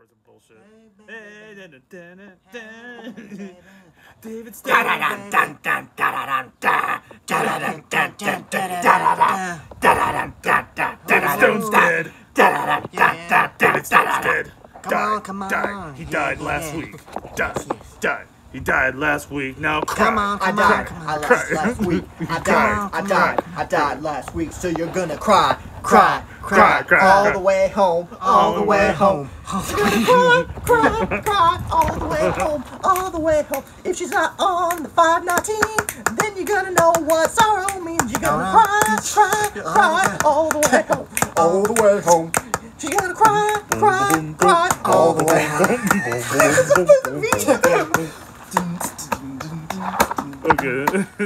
hours of bullshit. David Stone. David Stone's dead. David Stone's dead. Come on. Died. He died last week. Died. He died last week. Now cry. Come on. I died last week. I died last week. So you're gonna cry all the way home, all the way home. You're gonna cry all the way home. If she's not on the 519, then you're gonna know what sorrow means. You're gonna cry all the way home, all the way home. She's gonna cry all the way home. Okay.